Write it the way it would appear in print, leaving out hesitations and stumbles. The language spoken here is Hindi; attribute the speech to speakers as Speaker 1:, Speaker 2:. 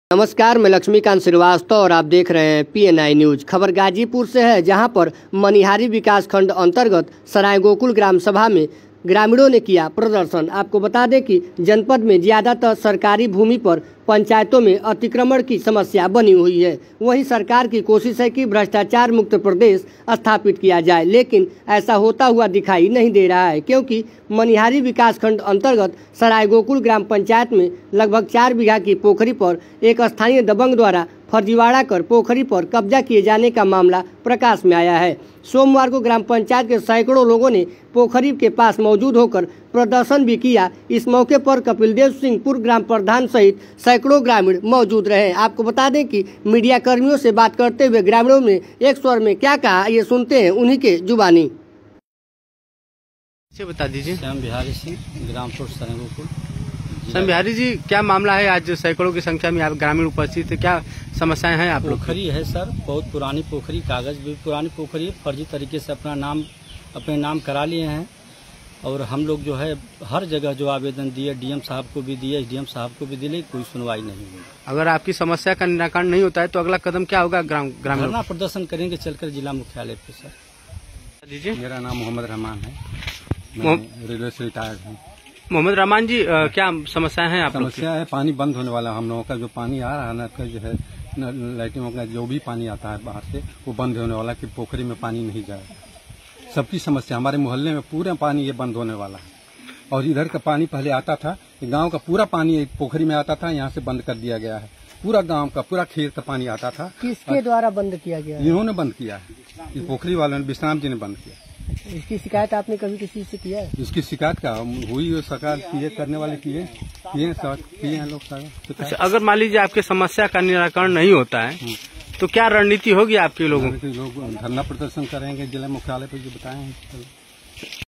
Speaker 1: नमस्कार, मैं लक्ष्मीकांत श्रीवास्तव और आप देख रहे हैं PNI न्यूज। खबर गाजीपुर से है, जहां पर मनिहारी विकास खंड अंतर्गत सराय गोकुल ग्राम सभा में ग्रामीणों ने किया प्रदर्शन। आपको बता दें कि जनपद में ज्यादातर सरकारी भूमि पर पंचायतों में अतिक्रमण की समस्या बनी हुई है। वहीं सरकार की कोशिश है कि भ्रष्टाचार मुक्त प्रदेश स्थापित किया जाए, लेकिन ऐसा होता हुआ दिखाई नहीं दे रहा है, क्योंकि मनिहारी विकास खंड अंतर्गत सराय गोकुल ग्राम पंचायत में लगभग 4 बीघा की पोखरी पर एक स्थानीय दबंग द्वारा फर्जीवाड़ा कर पोखरी पर कब्जा किए जाने का मामला प्रकाश में आया है। सोमवार को ग्राम पंचायत के सैकड़ों लोगों ने पोखरी के पास मौजूद होकर प्रदर्शन भी किया। इस मौके पर कपिलदेव सिंह पूर्व ग्राम प्रधान सहित सैकड़ों ग्रामीण मौजूद रहे। आपको बता दें कि मीडिया कर्मियों से बात करते हुए ग्रामीणों ने एक स्वर में क्या कहा, ये सुनते हैं उन्हीं के जुबानी।
Speaker 2: बता दीजिए।
Speaker 3: श्याम बिहारी सिंह, ग्रामपुर सराय गोकुल।
Speaker 2: श्याम बिहारी जी, क्या मामला है? आज सैकड़ों की संख्या में आप ग्रामीण उपस्थित है, क्या समस्याएं हैं आप लोग?
Speaker 3: पोखरी है सर, बहुत पुरानी पोखरी, कागज भी पुरानी पोखरी, फर्जी तरीके से अपने नाम करा लिए हैं। और हम लोग जो है हर जगह जो आवेदन दिए, DM साहब को भी दिए, SDM साहब को भी दिए, कोई सुनवाई नहीं हुई।
Speaker 2: अगर आपकी समस्या का निराकरण नहीं होता है तो अगला कदम क्या होगा? ग्रामीण
Speaker 3: धरना प्रदर्शन करेंगे चलकर जिला मुख्यालय पे सर।
Speaker 2: दीजिए।
Speaker 4: मेरा नाम मोहम्मद रहमान है, मैं रेलवे से रिटायर्ड हूँ।
Speaker 2: मोहम्मद रहमान जी, क्या समस्या है आप लोग की?
Speaker 4: समस्या है, पानी बंद होने वाला। हम लोगों का जो पानी आ रहा है ना, जो है लाइटिंगों का जो भी पानी आता है बाहर से, वो बंद होने वाला कि पोखरी में पानी नहीं जाए। सबकी समस्या, हमारे मोहल्ले में पूरा पानी ये बंद होने वाला है। और इधर का पानी पहले आता था, गांव का पूरा पानी पोखरी में आता था, यहाँ से बंद कर दिया गया है। पूरा गांव का, पूरा खेत का पानी आता था।
Speaker 1: किसके द्वारा बंद किया गया?
Speaker 4: इन्होंने बंद किया है, इस पोखरी वालों ने, विश्राम जी ने बंद किया।
Speaker 1: इसकी शिकायत आपने कभी किसी से किया है?
Speaker 4: इसकी शिकायत का हुई, सरकार किए, करने वाले किए हैं लोग सारा।
Speaker 2: अच्छा, अगर मान लीजिए आपके समस्या का निराकरण नहीं होता है तो क्या रणनीति होगी आपके लोगों की?
Speaker 4: लोग धरना प्रदर्शन करेंगे जिला मुख्यालय पर, जो बताएं।